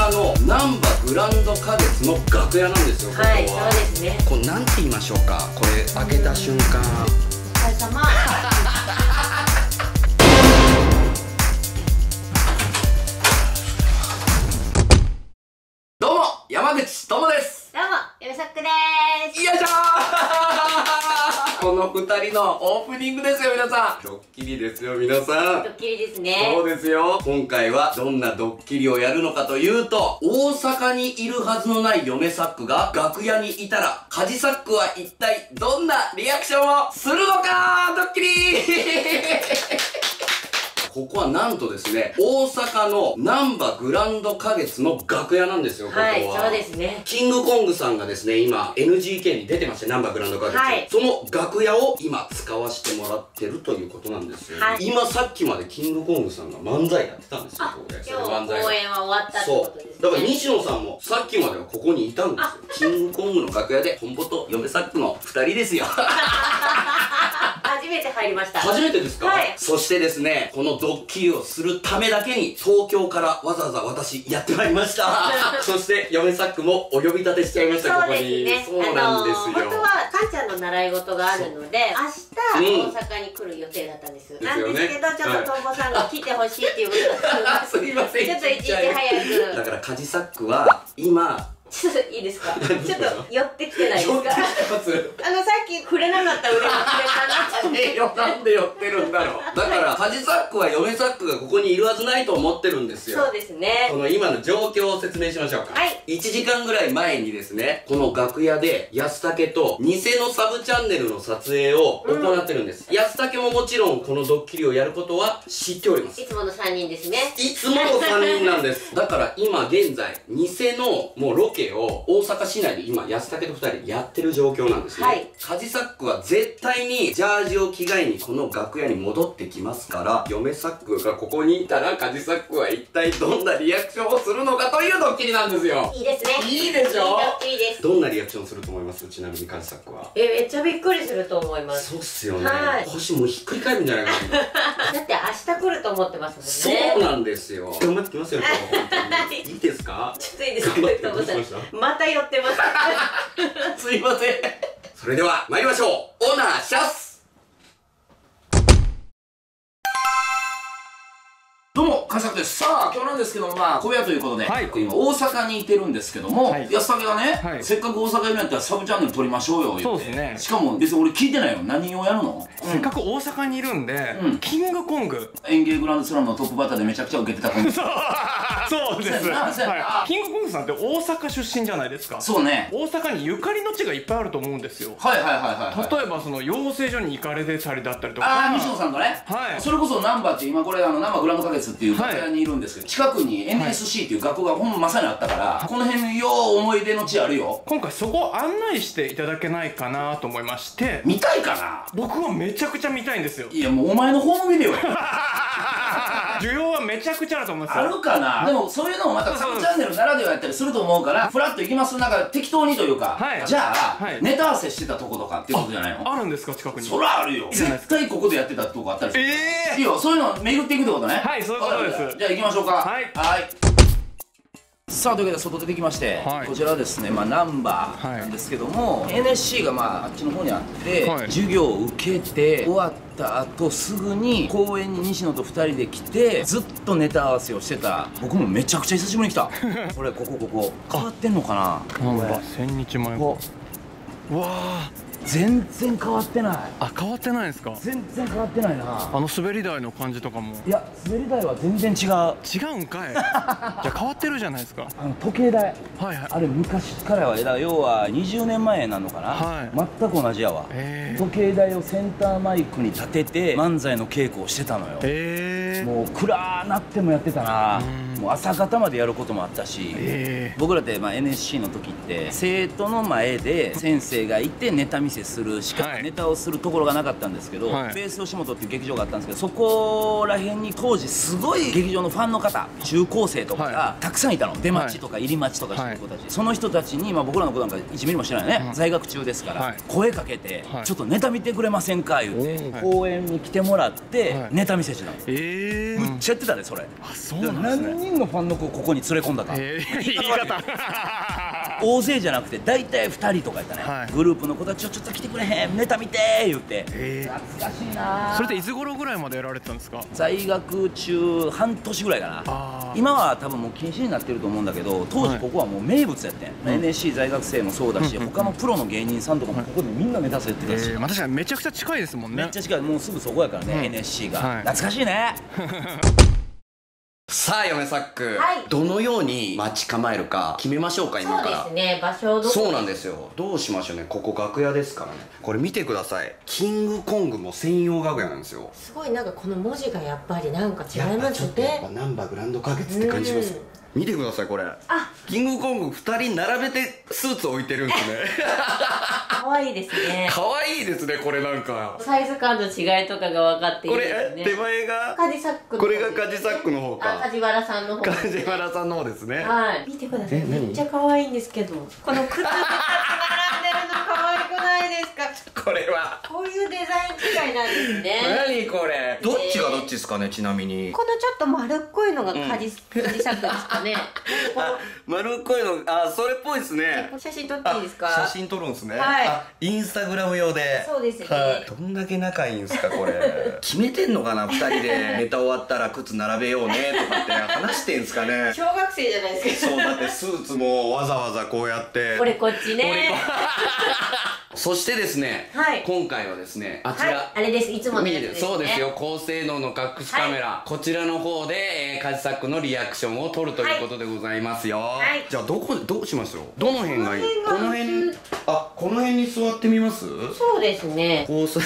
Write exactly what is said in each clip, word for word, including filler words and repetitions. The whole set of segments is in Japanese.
阪の難波グランド花月の楽屋なんですよ。ここは。 はい、そうですね。 これなんて言いましょうか。これ開けた瞬間。 お疲れ様。 どうも山口智です。 どうもよみさっくです。 よいしょーこのふたりのオープニングですよ皆さん。ドッキリですよ皆さん。 ドッキリですね。 そうですよ。今回はどんなドッキリをやるのかというと、大阪にいるはずのない嫁サックが楽屋にいたら、カジサックは一体どんなリアクションをするのか。ドッキリここはなんとですね、大阪の難波グランド花月の楽屋なんですよ、ここは。 はい、そうですね。 キングコングさんがですね、今 エヌジーケー に出てまして、難波グランド花月、 はい、 その楽屋を今使わせてもらってるということなんですよ、はい、今さっきまでキングコングさんが漫才やってたんですよ、ここで。 今日公演は終わったってことですね。 そうだから西野さんもさっきまではここにいたんですよ。キングコングの楽屋で本坊と嫁サックのふたりですよ。 初めて入りました。 初めてですか？ はい。 そしてですね、このドッキリをするためだけに東京からわざわざ私やってまいりました。そして嫁サックもお呼び立てしちゃいました、ここに。そうなんですよ。 本当はかんちゃんの習い事があるので、明日大阪に来る予定だったんです。なんですけど、ちょっととんぼさんが来てほしいっていうことだったので、 すいません。 ちょっと一日早く。 だからカジサックは今。 ちょっといいですか？ちょっと寄ってきてないですか？ 寄ってきてます。 あのさっき触れなかった腕が触れたなって。 なんで寄ってるんだろう。だからカジサックは嫁サックがここにいるはずないと思ってるんですよ。 そうですね。 この今の状況を説明しましょうか。はい。いちじかんぐらい前にですね、この楽屋で安武と偽のサブチャンネルの撮影を行ってるんです。うん、安武ももちろんこのドッキリをやることは知っております。 いつものさんにんですね。 いつものさんにんなんです。だから今現在偽のもうロケを大阪市内で今安武とふたりやってる状況なんですね。はい。カジサックは絶対にジャージを着替えにこの楽屋に戻ってきますから、嫁サックがここにいたらカジサックは一体どんなリアクションをするのかというドッキリなんですよ。 いいですね。 いいでしょ。いいドッキリです。 どんなリアクションすると思います？ちなみにカジサックは。 え、めっちゃびっくりすると思います。 そうっすよね。はい。腰もうひっくり返るんじゃないかな。 だって明日来ると思ってますもんね。 そうなんですよ。頑張ってきますよ。本当に。いいですか？ ちょっといいですか？また寄ってます。 すいません。それでは参りましょう。オナシャス。 どうも、カジサックです。さあ、今日なんですけども、まあ、小部屋ということで、はい、今、大阪にいてるんですけども、はい、安武がね、はい、せっかく大阪いるんやったらサブチャンネル撮りましょうよ、言って。そうですね。しかも、別に俺聞いてないよ。何をやるの？ せっかく大阪にいるんで、うん、キングコング。 演芸グランドスラムのトップバッターでめちゃくちゃ受けてたコンビ。 そうです。はい。キングコングさんって大阪出身じゃないですか。 そうね。 大阪にゆかりの地がいっぱいあると思うんですよ。 はいはいはいはい。 例えば、その養成所に行かれてたりだったりとか。 ああ、西野さんとね。はい。それこそ難波って今これ、あの、難波グランド花月っていう楽屋にいるんですけど、近くに エヌエスシー っていう学校がほんままさにあったから、この辺によう思い出の地あるよ。 今回そこを案内していただけないかなと思いまして。 見たいかな？ 僕はめちゃくちゃ見たいんですよ。 いや、もうお前のホームビデオや。 需要はめちゃくちゃあると思いますよ。 あるかな。でもそういうのもまたサブチャンネルならではやったりすると思うから、フラッと行きます。なんか適当にというか、じゃあネタ合わせしてたとことかっていうことじゃないの？ あるんですか、近くに。 そらあるよ。絶対ここでやってたとこあったりする。ええ。いいよ、そういうの巡っていくってことね。 はい、そういうことです。 じゃあ行きましょうか。はい。はい。さあ、というわけで外出てきまして、はい、こちらはですね、まあ難波なんですけども、はい、エヌエスシー がまああっちの方にあって、はい、授業を受けて終わった後すぐに公園に西野とふたりで来てずっとネタ合わせをしてた。僕もめちゃくちゃ久しぶりに来た。これここここ変わってんのかな。 難波千日前。うわあ、 全然変わってない。 あ、変わってないですか？ 全然変わってないな。 あの滑り台の感じとかも。 いや、滑り台は全然違う。 違うんかい。じゃあ変わってるじゃないですか。 あの時計台、 はいはい、 あれ昔からは要はにじゅうねんまえなのかな、はい、全く同じやわ。時計台をセンターマイクに立てて漫才の稽古をしてたのよ。もう暗なってもやってたな。もう朝方までやることもあったし、僕らってまあ エヌエスシー の時って生徒の前で先生がいてネタ見せするしか、はい、ネタをするところがなかったんですけど、はい、ベース吉本っていう劇場があったんですけど、そこら辺に当時すごい劇場のファンの方、中高生とかがたくさんいたの。出待ちとか入り待ちとかしてる子たち、はい、その人たちに、まあ、僕らの子なんかいちミリも知らないね、うん、在学中ですから、はい、声かけて、はい、ちょっとネタ見てくれませんか言うて、はい、公園に来てもらって、はい、ネタ見せしてたの。えー、むっちゃやってたでそれ。 あ、そうなんですね。 何人人のファンの子をここに連れ込んだか。 えー、言い方大勢じゃなくて大体ふたりとかやったね、はい、グループの子たちをちょっと来てくれへんネタ見てー言って、えー、懐かしいな。 それっていつ頃ぐらいまでやられてたんですか？ 在学中半年ぐらいかな。今は多分もう禁止になってると思うんだけど、当時ここはもう名物やってん、はい、エヌエスシー 在学生もそうだし、うん、他のプロの芸人さんとかもここでみんなネタせってたし、 えーまあ、確かにめちゃくちゃ近いですもんね。 めっちゃ近い、もうすぐそこやからね、うん、エヌエスシー が、はい、懐かしいねさあ、嫁サック、 はい、 どのように待ち構えるか決めましょうか、今から。 そうですね、場所をどこ。 そうなんですよ。どうしましょうね。ここ楽屋ですからね。これ見てください。キングコングも専用楽屋なんですよ。 すごい、なんかこの文字がやっぱりなんか違いますね。 やっぱナンバーグランド花月って感じします。見てください、これ。あ、キングコングふたり並べてスーツ置いてるんですね。 可愛いですね。 可愛いですね、これなんか。 サイズ感の違いとかが分かっていいですね。 これ手前がカジサック。 これがカジサックの方か。 梶原さんの方。 梶原さんの方ですね。 はい。見てください。めっちゃ可愛いんですけど。この靴下並んでるの可愛くないですか。 これは。 こういうデザイン違いなんですね。 何これ。どっちがどっちですかね、ちなみに。 このちょっと丸っこいのがカジサックですかね。 丸っこいの、あ、それっぽいですね。 写真撮っていいですか？ 写真撮るんですね。 はい。 インスタグラム用で。 そうですね。 どんだけ仲いいんですか、これ。決めてんのかな、ふたりでネタ終わったら靴並べようねとかって話してんすかね。 小学生じゃないですか。 そう、だってスーツもわざわざこうやって。 これこっちね。 そしてですね、はい、今回はですね、あちら、はい、 あれです、いつものやつですね。 そうですよ、高性能の隠しカメラ、はい、こちらの方で、えー、カジサックのリアクションを撮るということでございますよ。はい、じゃあどこどうしますよ。どの辺がいい？この辺に、あ、この辺に座ってみます？ そうですね。 こうす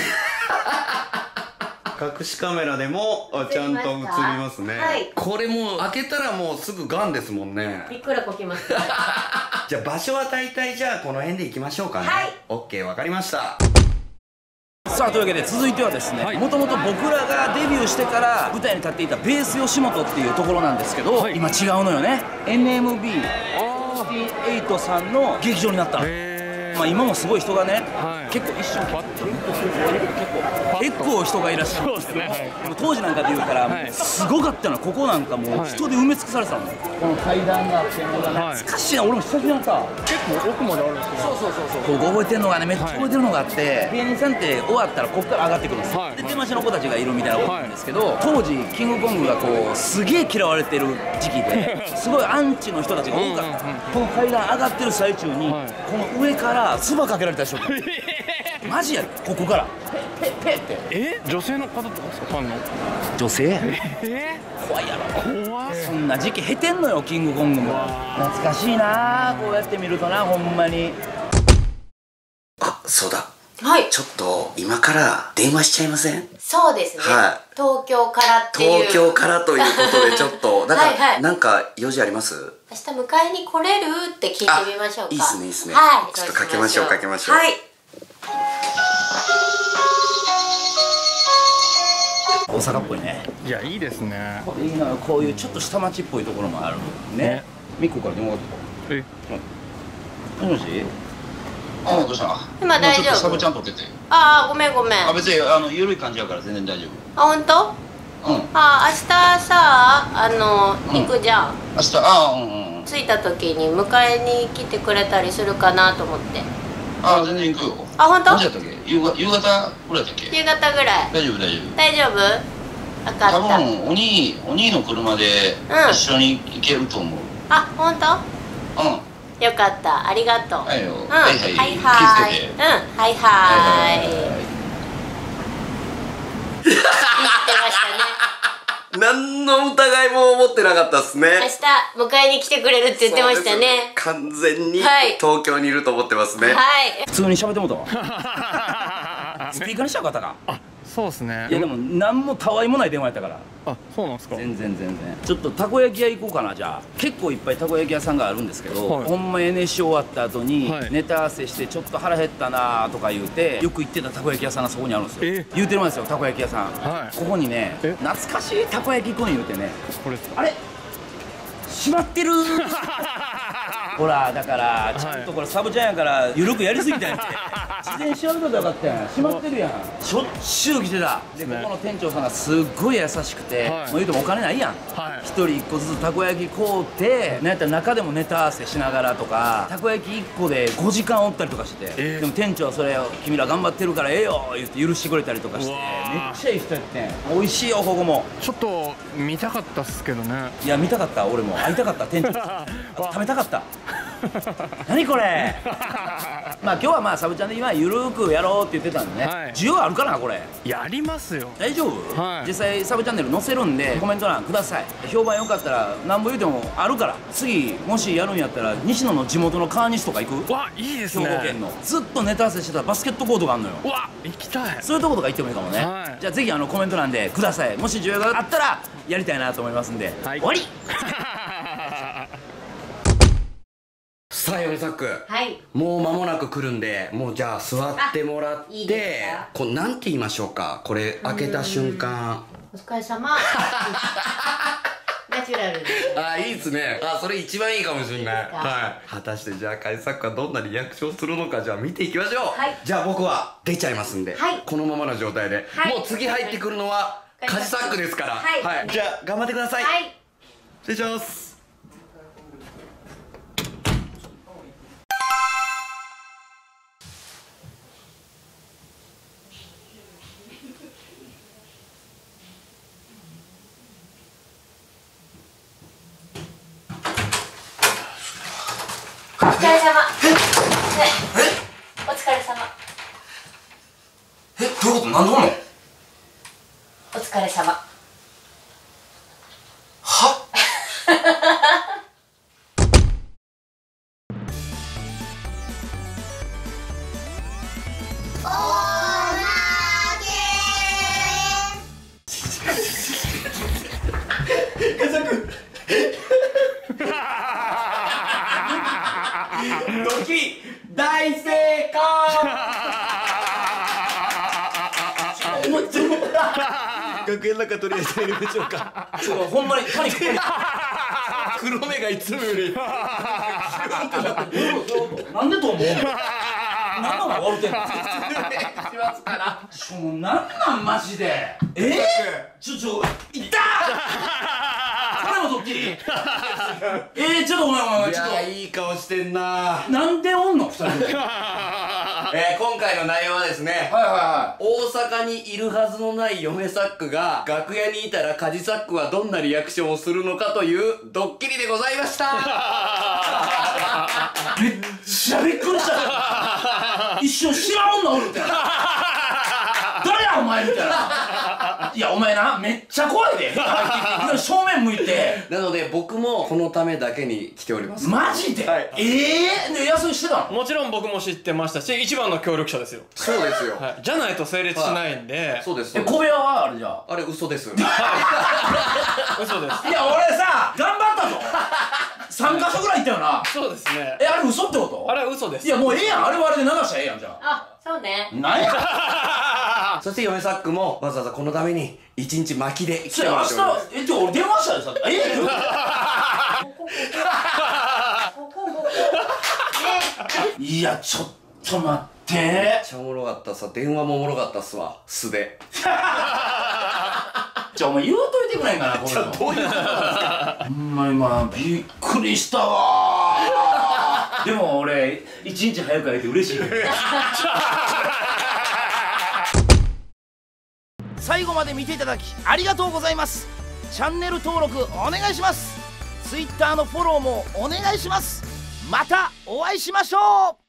隠しカメラでもちゃんと映りますね。はい、これもう開けたらもうすぐガンですもんね。 いくらこきますか？ じゃあ場所は大体じゃあこの辺で行きましょうかね。はい、オッケー、わかりました。 さあ、というわけで続いてはですね、もともと僕らがデビューしてから舞台に立っていたベース吉本っていうところなんですけど、はい、今違うのよね。 エヌエムビーろくじゅうはち さんの劇場になったの。まあ今もすごい人がね、はい、結構一瞬パッと結構結構人がいらっしゃるんですけど、ね、はい、当時なんかで言うから、はい、すごかったのはここなんかもう人で埋め尽くされてたの、はい、この階段があって懐かしいな、俺も久しぶりになった。 結構奥まであるんですけど、 そうそうそうそう、僕覚えてるのがね、めっちゃ覚えてるのがあって、はい、芸人さんって終わったらここから上がってくるんですよ、はい、で出待ちの子たちがいるみたいなことなんですけど、はい、当時キングコングがこうすげえ嫌われてる時期ですごいアンチの人たちが多かった。この階段上がってる最中に、はい、この上から唾かけられた人がマジやで、ここからペッペッペッってえ女性の方とかですか、ファンの女性え怖いやろ、怖い、そんな時期経てんのよ、キングコングも。懐かしいな、こうやって見るとな、ほんまに。 あ、そうだ、 はい、 ちょっと今から電話しちゃいません？ そうですね、はい、東京からっていう東京からということでちょっとなんか、はいはい、なんか用事あります？ 明日迎えに来れるって聞いてみましょうか。 いいっすね、いいっすね、 はい、 ちょっとかけましょうかけましょう。 はい、 大阪っぽいね。 いや、いいですね。 これいいな、こういうちょっと下町っぽいところもあるね。ミッコから電話が来た。え、もしもし。あ、どうした？ 今大丈夫？ サブちゃんとってて。 ああ、ごめんごめん。 あ、別にあの緩い感じやから全然大丈夫。 あ、本当？うん。あ、明日さ、あの行くじゃん。 明日、あ、うんうん。 着いた時に迎えに来てくれたりするかなと思って。 あ、全然行くよ。 あ、本当？ 何時やったっけ？夕方、夕方ぐらいだったっけ？ 夕方ぐらい。 大丈夫大丈夫。 大丈夫？分かった。 多分お兄お兄の車で一緒に行けると思う。 あ、本当？ うん。 よかった、ありがとう。 はいよ。 うん、はいはい。はいはい。うん、はいはい。言ってましたね。 何の疑いも持ってなかったっすね。 明日迎えに来てくれるって言ってましたね。 完全に東京にいると思ってますね。はい。 普通に喋ってもうたわ。スピーカーにしちゃう方が。 あ、そうっすね。 いやでも何もたわいもない電話やったから。 あ、そうなんですか。 全然全然。ちょっとたこ焼き屋行こうかな。じゃあ結構いっぱいたこ焼き屋さんがあるんですけど、はい、ほんま エヌエスシー 終わった後に、はい、ネタ合わせしてちょっと腹減ったなとか言うてよく行ってたたこ焼き屋さんがそこにあるんですよ。え言うてるんですよ、たこ焼き屋さん、はい、ここにね懐かしいたこ焼きくん言うてね、これあれ閉まってるほらだからちゃんとこれサブちゃんやから緩くやりすぎたんやって事前に調べといたらよかったやん。閉まってるやん。しょっちゅう来てた。でここの店長さんがすっごい優しくて、もう言うてもお金ないやん。一人一個ずつたこ焼き買うて、なんやったら中でもネタ合わせしながらとか、たこ焼きいっこでごじかんおったりとかして、でも店長はそれを君ら頑張ってるからええよ言って許してくれたりとかして、めっちゃいい人やってん。美味しいよここも。 ちょっと見たかったっすけどね。 いや見たかった、俺も会いたかった店長食べたかった何これまあ今日はまあサブちゃんで今ゆるくやろうって言ってたんでね、はい、需要あるかなこれ。 やりますよ。 大丈夫、 はい、 実際サブチャンネル載せるんでコメント欄ください。評判良かったら何ぼ言うてもあるから、次もしやるんやったら西野の地元の川西とか行く。 わ、いいですね。 兵庫県のずっとネタ合わせしてたバスケットコートがあるのよ。 わ、行きたい。 そういうとことか行ってもいいかもね、はい、じゃあぜひあのコメント欄でください。もし需要があったらやりたいなと思いますんで、はい、終わりさあ、ヨネサック、 はい、 もう間もなく来るんで、もうじゃあ座ってもらって、いいこうなんて言いましょうか、これ開けた瞬間。 お疲れ様。ナチュラル。 あ、いいですね。あ、それ一番いいかもしれない。はい。果たしてじゃあカジサックはどんなリアクションするのか、じゃあ見ていきましょう。はい。じゃあ僕は出ちゃいますんで、はい、このままの状態で、はい、もう次入ってくるのはカジサックですから。はい。はい。じゃあ頑張ってください。はい。失礼します。 お疲れ様。え？お疲れ様。 え、どういうこと？何の？ お疲れ様。 は？ドッキリ大成功。学園の中とりあえず入れましょうか。 ちょっとほんまにパニック。 黒目がいつもよりなんでと思う？何のが笑うてんの？ しますから。 ちょ、もうなんなんマジで。えー？ちょちょ、いったー！これもドッキリ？えー、ちょっとごめんごめん、ちょっと。 いや、いい顔してんな。 なんでおんの？ふたりで。 えー、今回の内容はですね、はいはいはい、大阪にいるはずのない嫁サックが楽屋にいたらカジサックはどんなリアクションをするのかというドッキリでございました。 めっちゃびっくりした。一瞬知らん女おるってな。誰やお前みたいな。いやお前な、めっちゃ怖いで。正面向いて。 なので僕もこのためだけに来ております。 マジで？はい、ええー、で安いしてたの？ もちろん僕も知ってましたし、一番の協力者ですよ。 そうですよ、 はい、じゃないと成立しないんで、はい、 そうです。 え、小部屋はあれじゃあれ嘘です。 嘘です。いや俺さ、頑張ったぞ。さんかしょぐらい行ったよな。 そうですね。 え、あれ嘘ってこと？ あれは嘘です。 いやもうええやん、あれはあれで流したらええやん。じゃあ。あ、そうね。 なんや。 そして嫁サックもわざわざこのために一日巻きで来てもらっております。え、じゃあ俺電話したでさ。ええいや、ちょっと待って。めっちゃおもろかったさ。電話もおもろかったっすわ。素で。 じゃあお前言うといてくれんかな、これ。どういうことなんですか。ほんまにまあびっくりしたわー。でも俺一日早く会えて嬉しい。最後まで見ていただきありがとうございます。チャンネル登録お願いします。ツイッターのフォローもお願いします。またお会いしましょう。